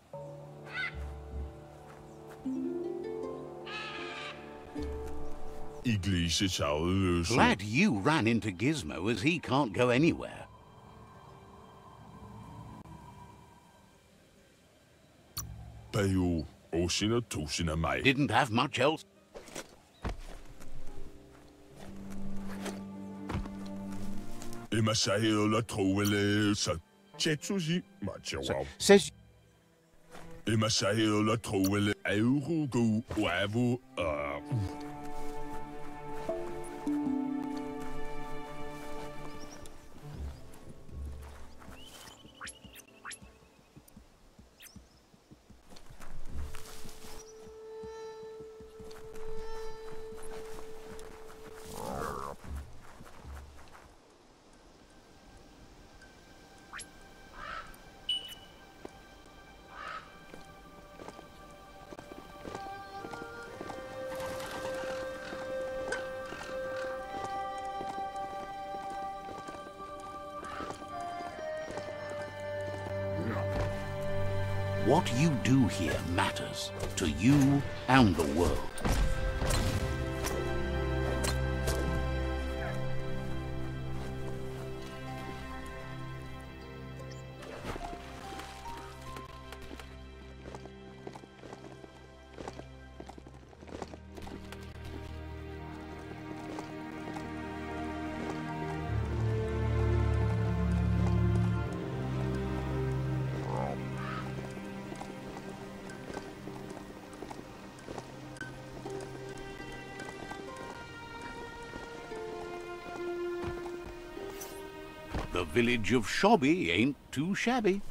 Glad you ran into Gizmo, as he can't go anywhere. Didn't have much else. Says... What you do here matters to you and the world. The village of Shobby ain't too shabby.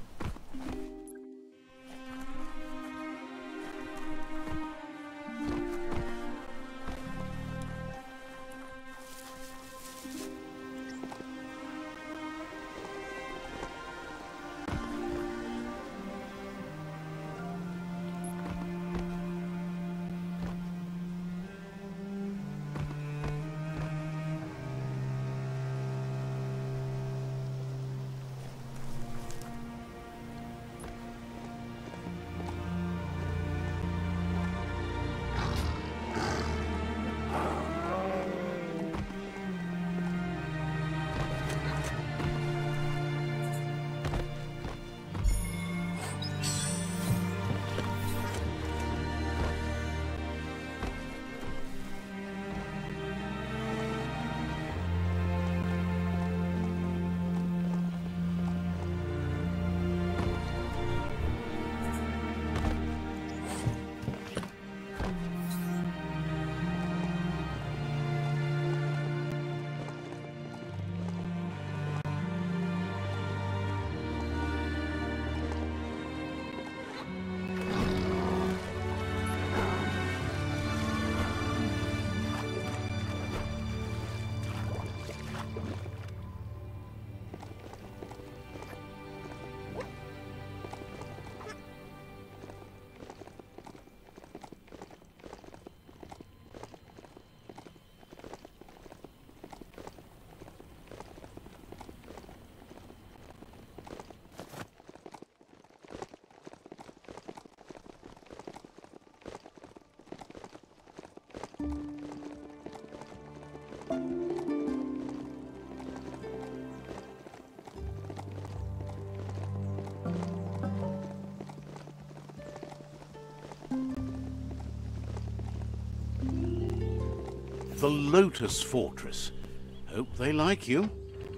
The Lotus Fortress. Hope they like you.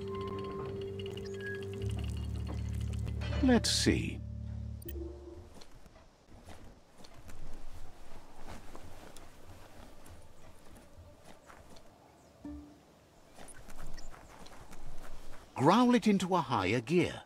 Let's see. Growl it into a higher gear.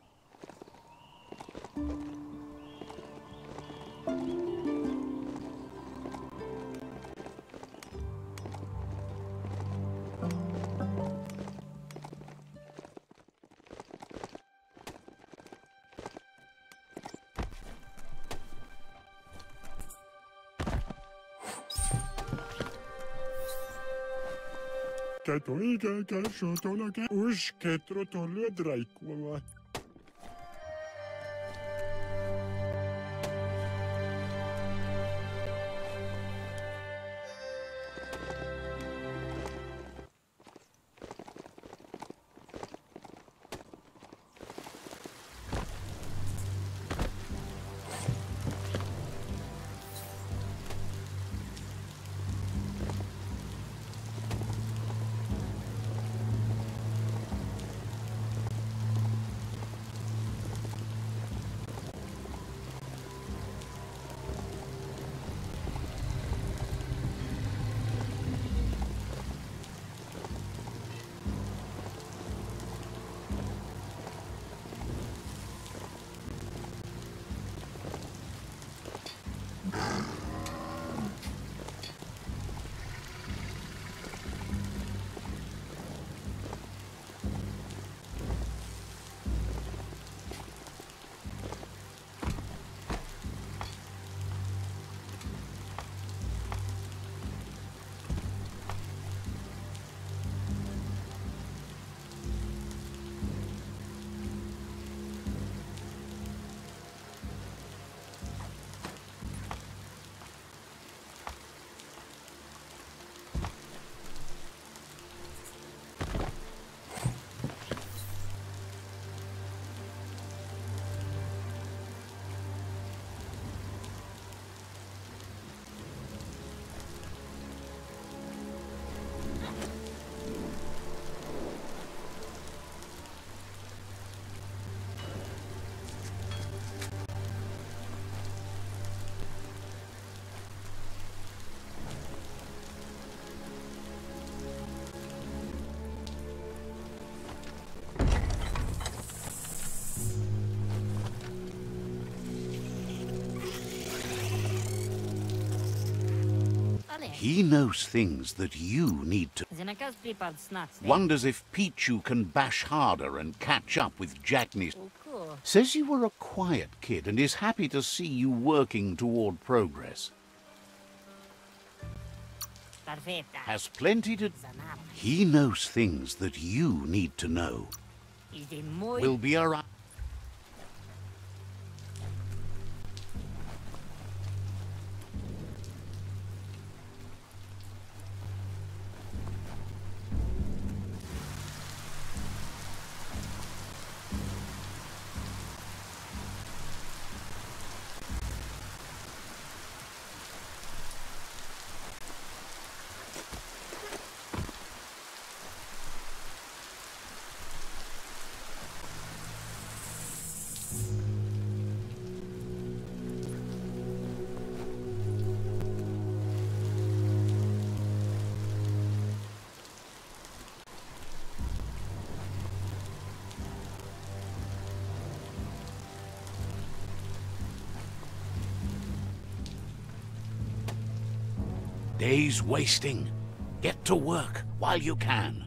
He knows things that you need to. Wonders if Pichu can bash harder and catch up with Jackney. Says you were a quiet kid and is happy to see you working toward progress. Has plenty to... He knows things that you need to know. Will be around. Days wasting. Get to work while you can.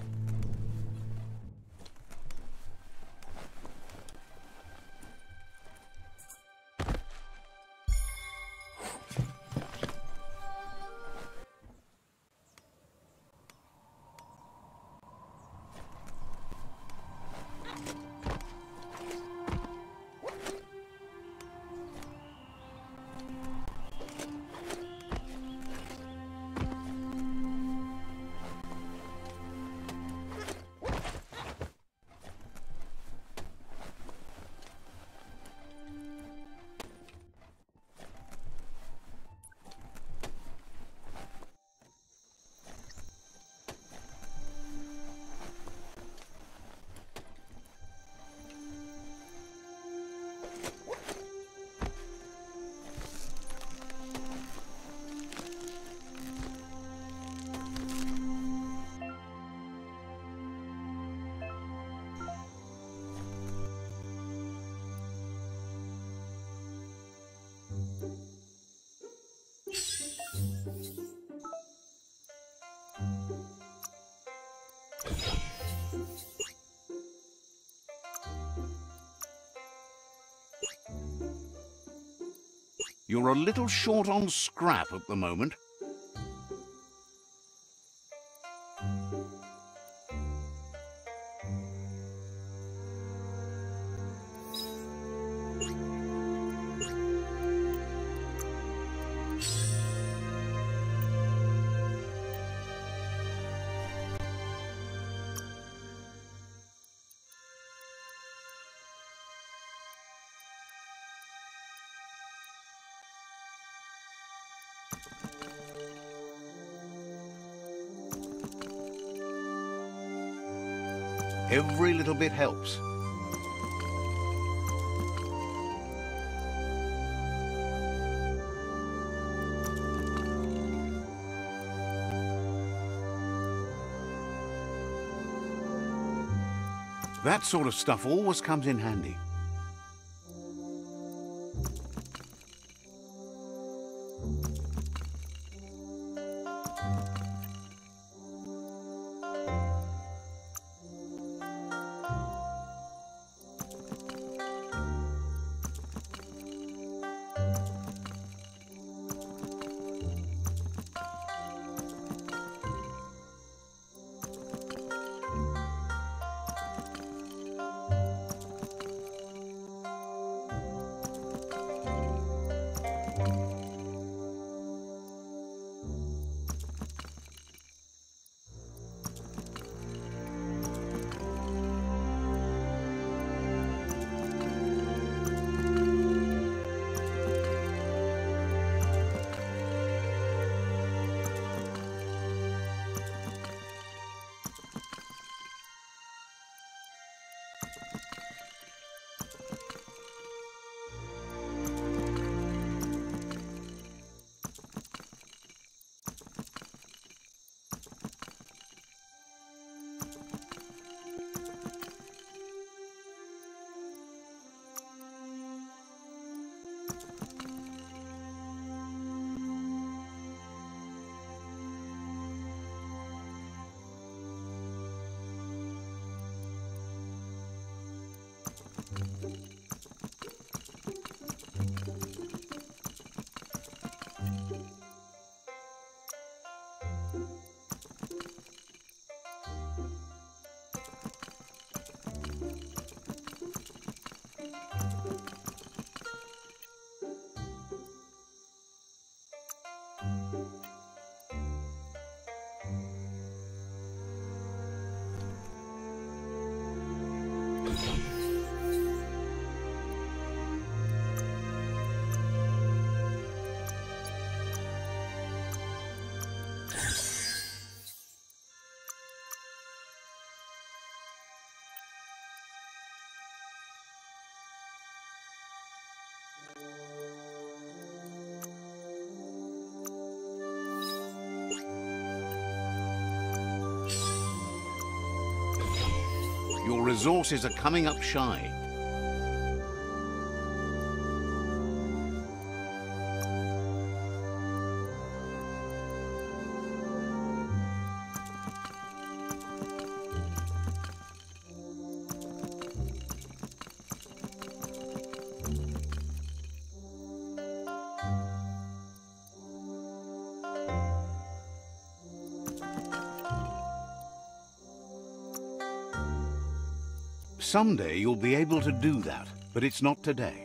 You're a little short on scrap at the moment. Every little bit helps. That sort of stuff always comes in handy. resources are coming up shy. Someday you'll be able to do that, but it's not today.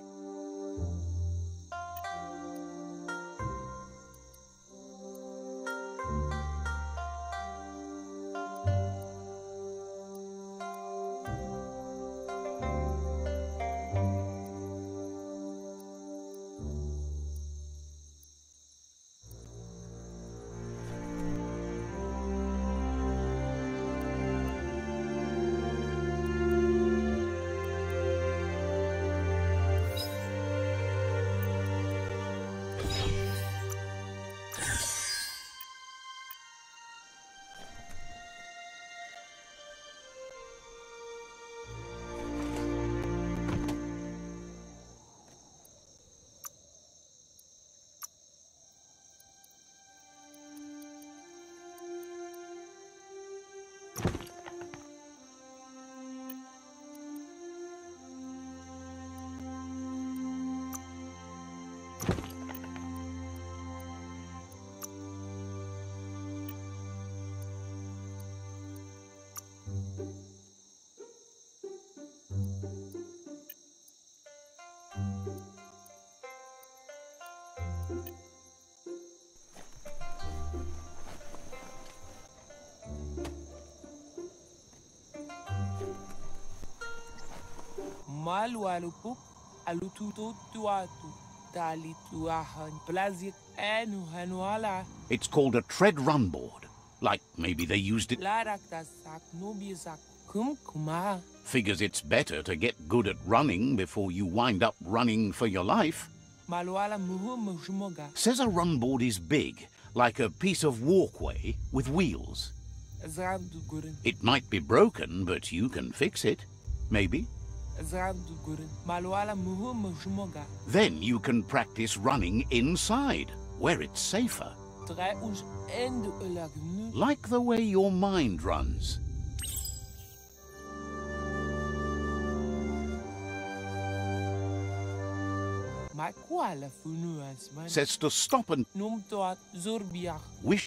Malwalupu alututo tuatu tali tuahan plazik enu hanuala. It's called a tread run board. Like maybe they used it. Laraktasak nubisak kumkuma. Figures it's better to get good at running before you wind up running for your life. Malwala muhu mujmoga. Says a run board is big, like a piece of walkway with wheels. It might be broken, but you can fix it. Maybe. Then you can practice running inside, where it's safer. Like the way your mind runs. Says to stop and wish.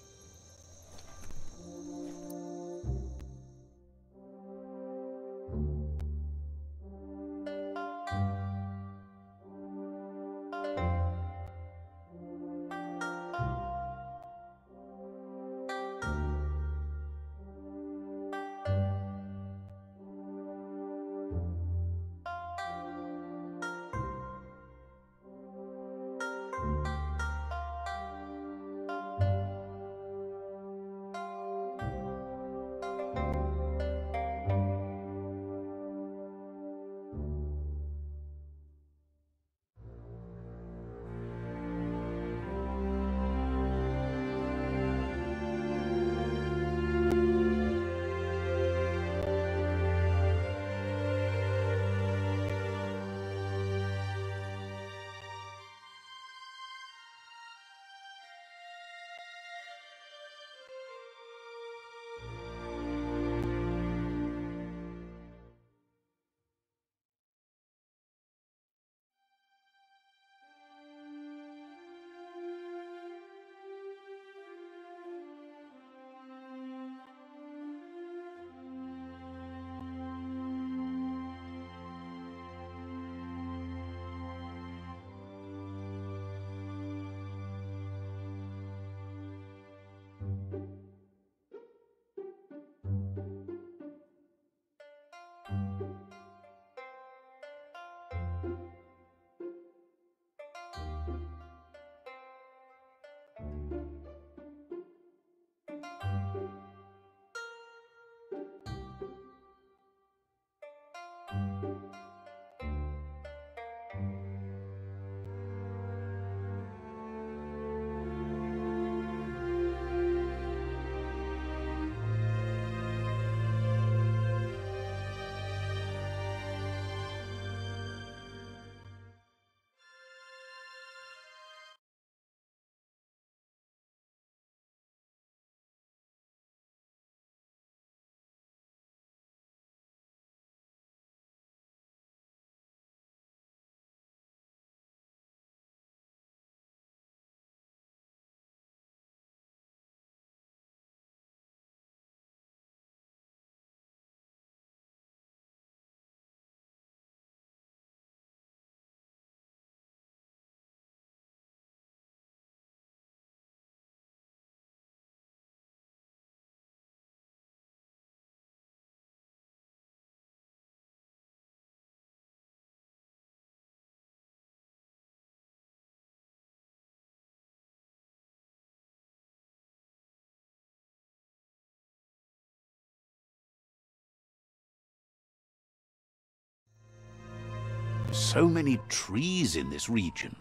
So many trees in this region.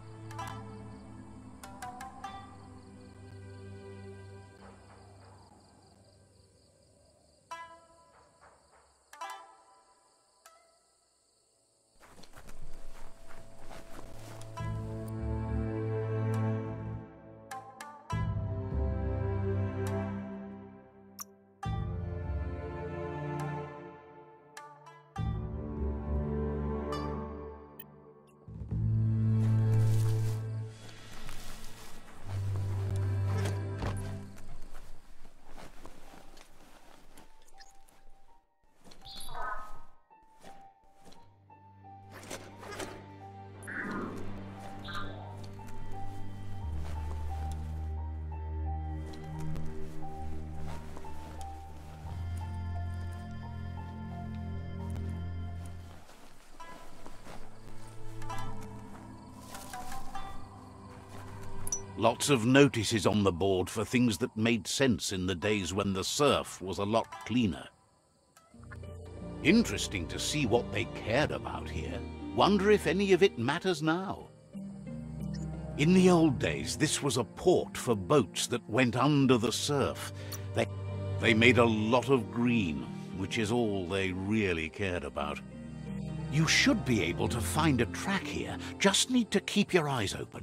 Lots of notices on the board for things that made sense in the days when the surf was a lot cleaner. Interesting to see what they cared about here. Wonder if any of it matters now. In the old days, this was a port for boats that went under the surf. They made a lot of green, which is all they really cared about. You should be able to find a track here. Just need to keep your eyes open.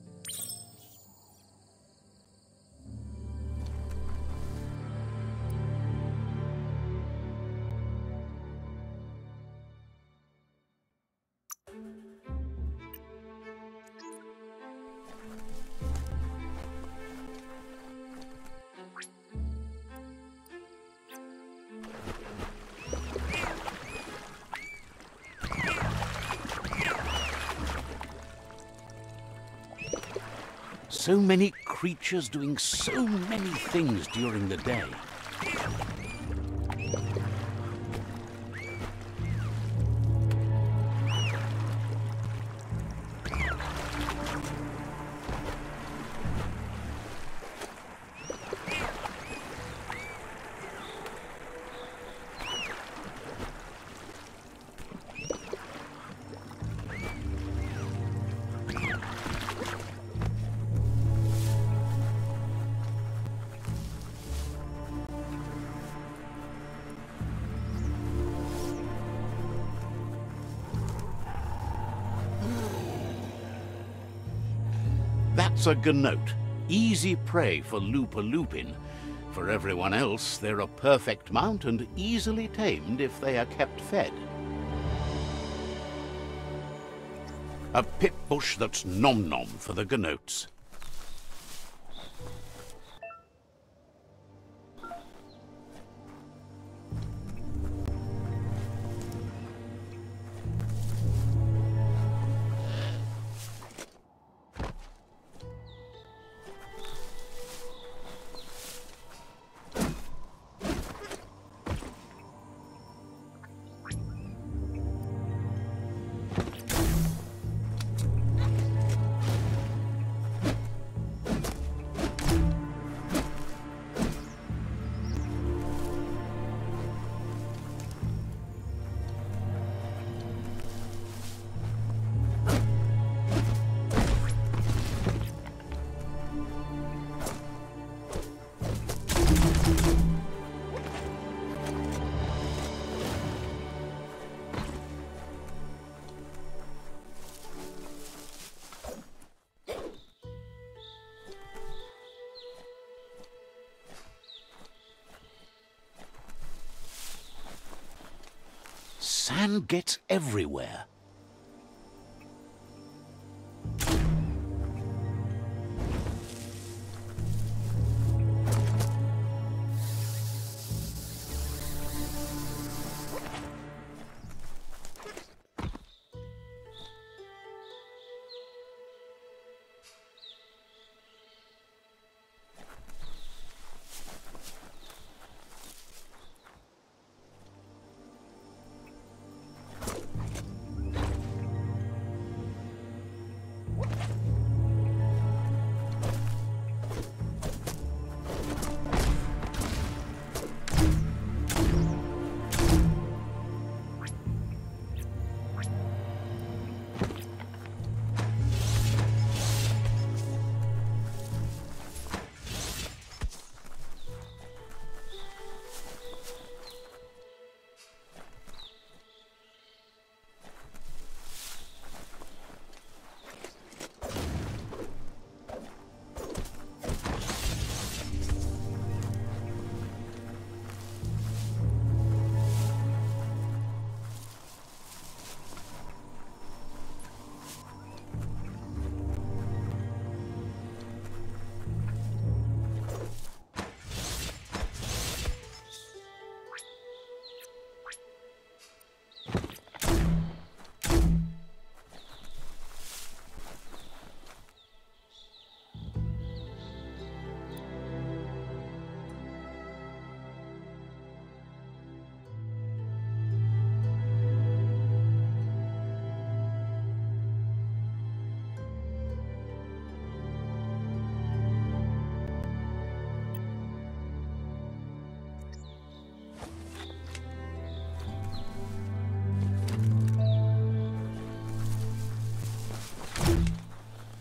So many creatures doing so many things during the day. That's a gnote, easy prey for Lupa-Lupin. For everyone else, they're a perfect mount and easily tamed if they are kept fed. A pip bush that's nom-nom for the gnotes. Sand gets everywhere.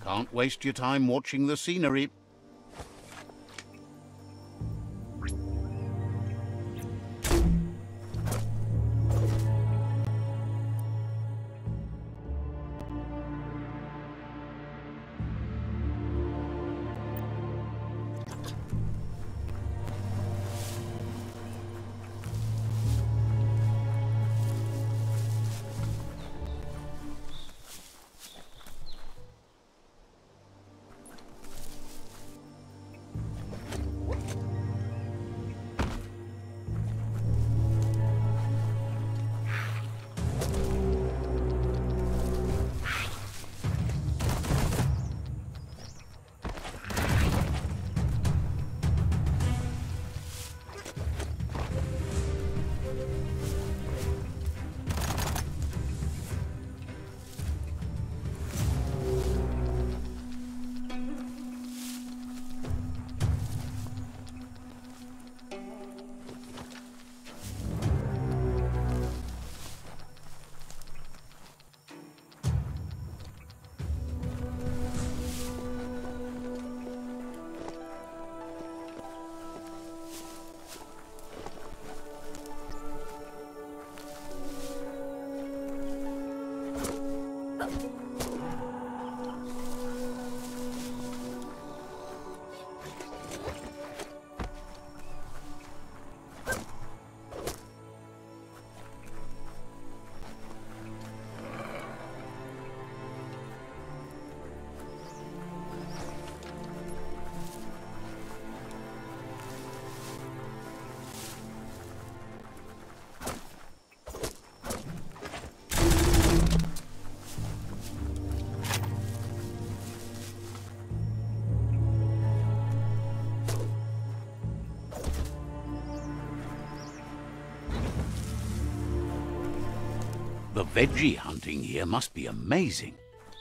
Can't waste your time watching the scenery. The veggie hunting here must be amazing.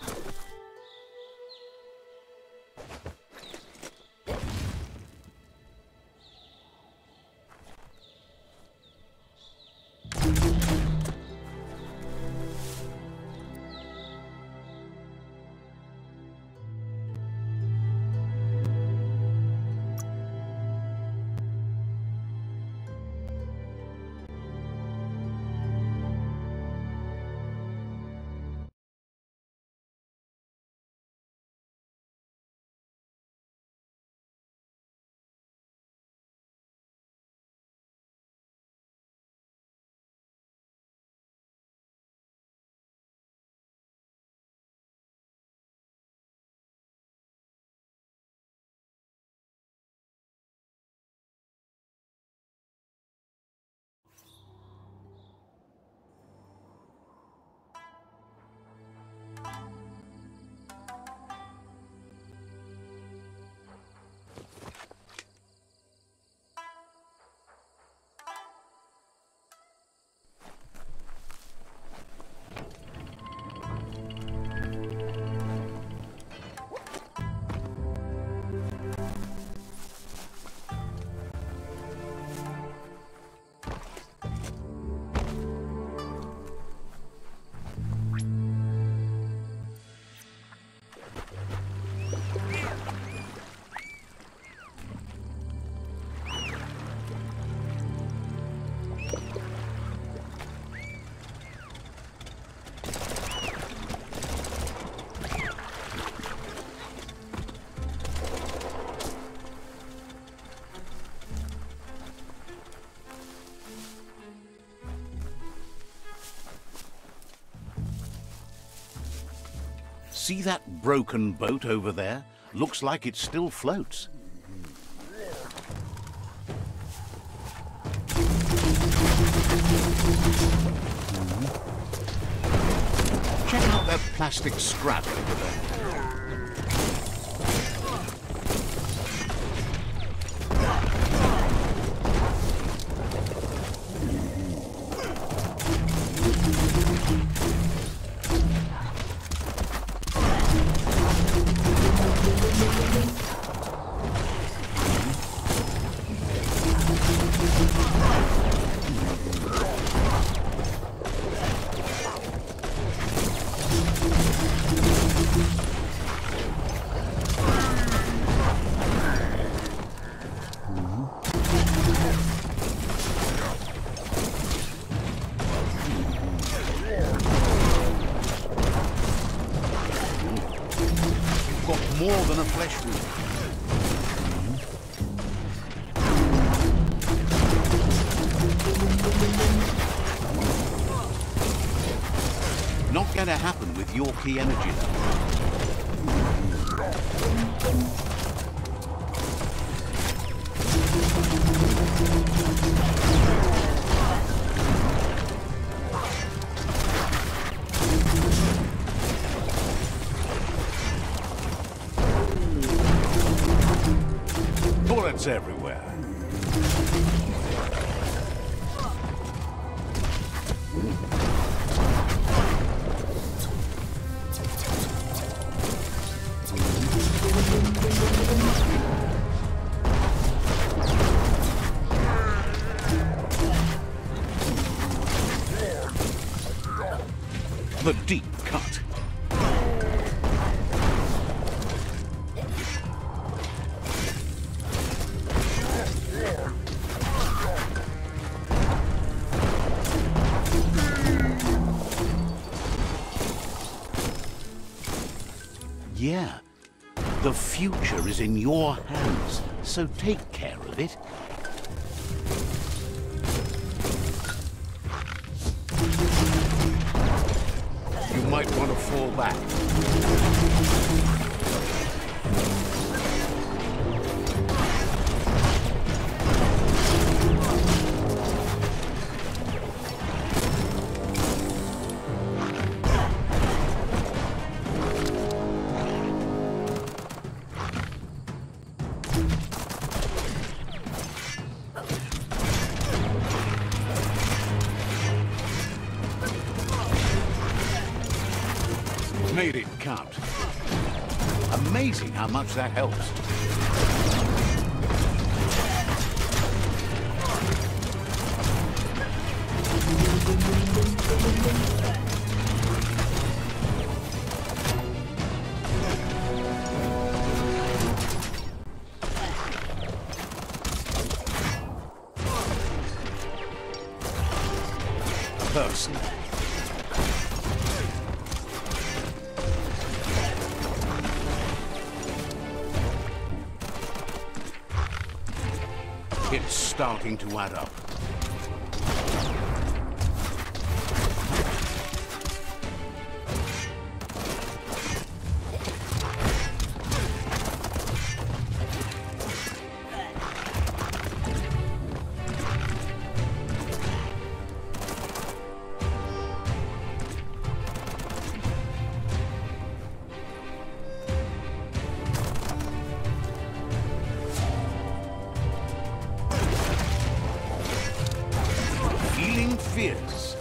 See that broken boat over there? Looks like it still floats. Check out that plastic scrap over there. You've got more than a flesh wound. Not going to happen with your key energy level. Bullets everywhere. The deep cut. Yeah, the future is in your hands, so take care of it. You might want to fall back. Made it count. Amazing how much that helps. Person. It's starting to add up. Fierce.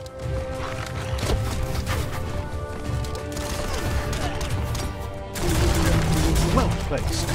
Well placed.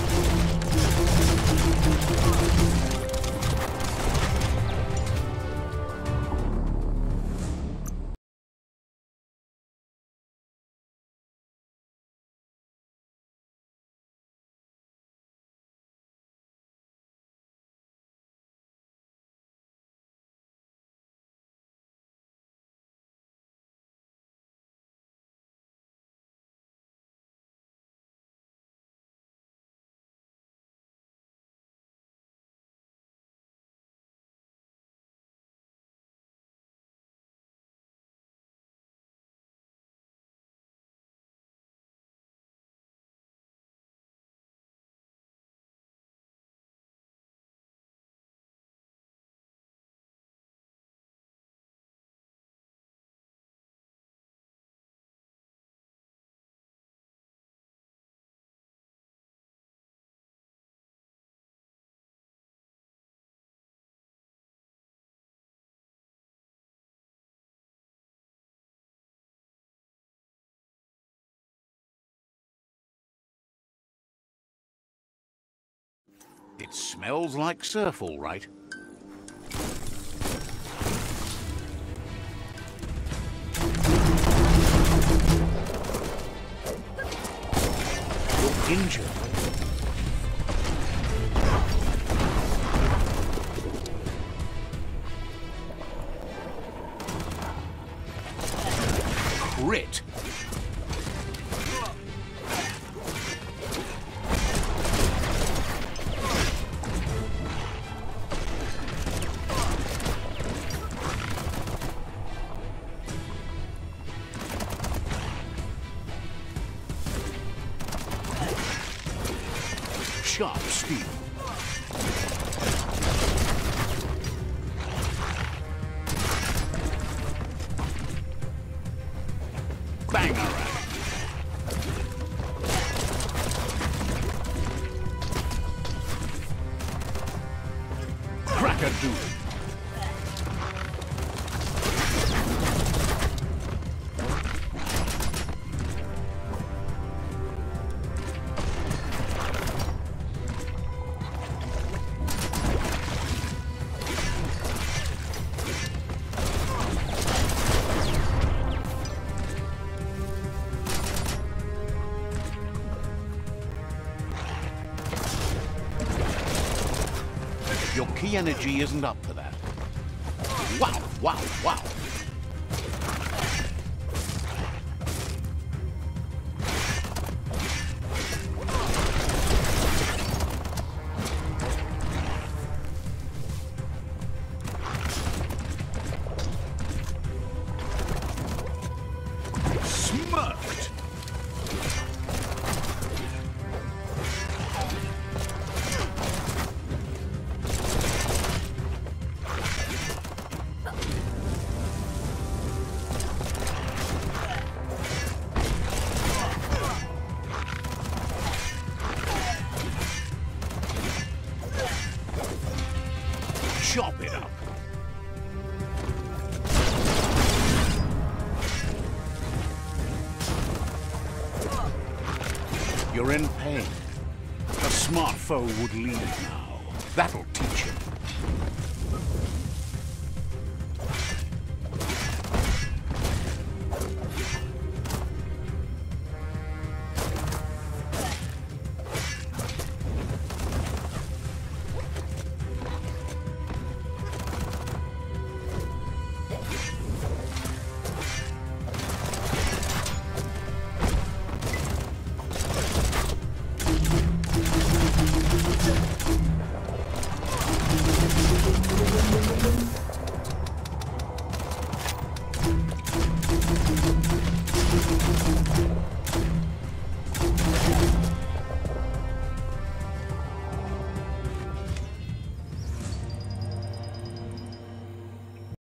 It smells like surf, all right. You're injured. Crit. sharp steel. Bangarang. Crack-a-doodle. Your key energy isn't up for that. Wow, wow, wow. Smirked. Chop it up. You're in pain. A smart foe would leave now. That'll teach him.